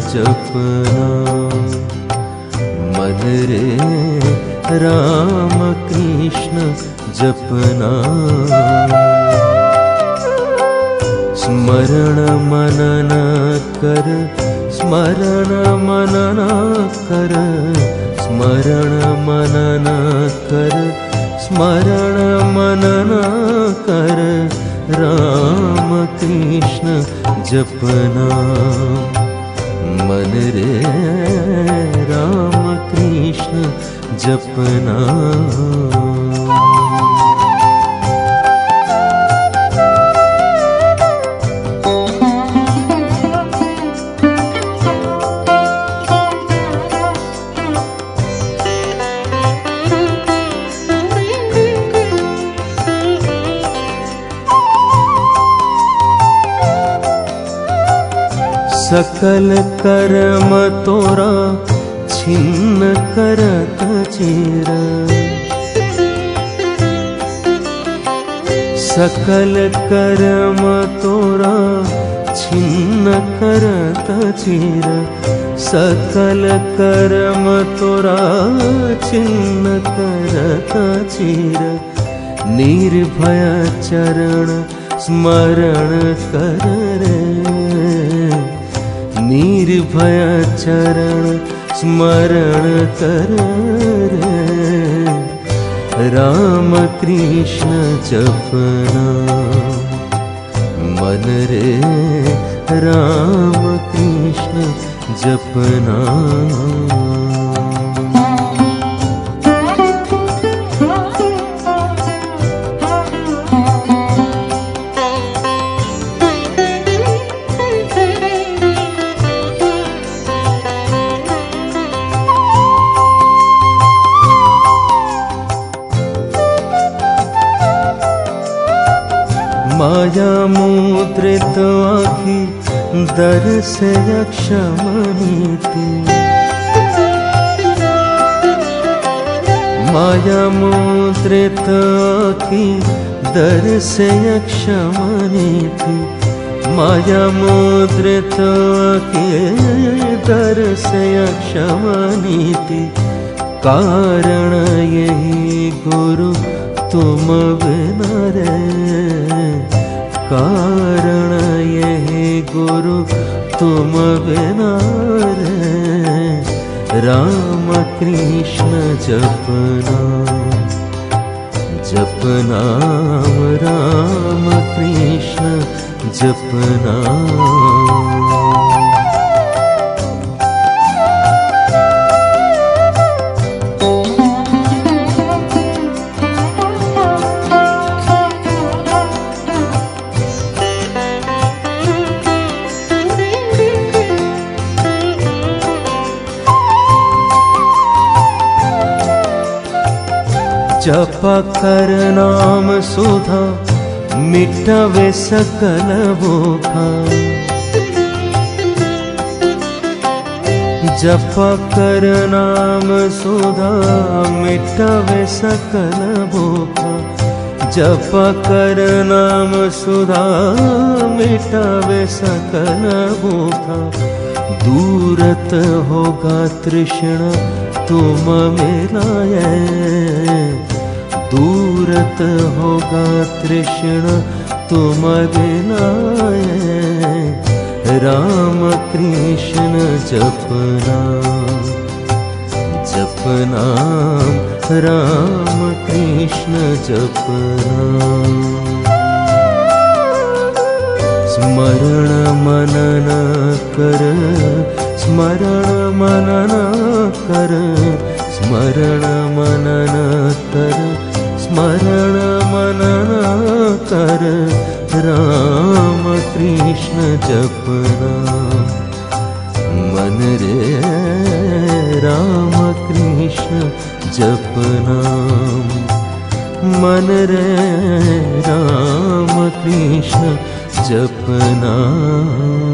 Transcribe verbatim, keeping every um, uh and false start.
जपना मन रे राम कृष्ण जपना स्मरण मनन कर स्मरण मनन कर स्मरण मनन कर स्मरण मनन कर राम कृष्ण जपना मन रे राम कृष्ण जपना सकल कर्म तोरा छिन्न करत चीर सकल कर्म तोरा छिन्न करत चीर सकल कर्म तोरा छिन्न करत चीर निर्भय चरण स्मरण कर रे निर्भय चरण स्मरण कर रे राम कृष्ण जपना मन रे राम कृष्ण जपना माया मुद्रित आँखि दर्श यक्षमनीति माया मुद्रित आँखि दर्श यक्षमनीति माया मुद्रित आँखि दर्श यक्षमनीति कारण यही गुरु तुम बिना रे कारण यही गुरु तुम बिना रे राम कृष्ण जपना जपना राम कृष्ण जपना जप कर नाम सुधा मिटवे सकल भूखा जप कर नाम सुधा मिटवे सकल भूखा जप कर नाम सुधा मिटवे सकल भूखा दूरत होगा तृष्णा तुम मिलाए दूरत होगा तृष्णा तुम बिनाए राम कृष्ण जपना जपना राम कृष्ण जपना स्मरण मनन कर स्मरण मनन कर स्मरण मनन कर स्मरण मनन कर राम कृष्ण जपना मन रे राम कृष्ण जपना मन रे राम कृष्ण जपना।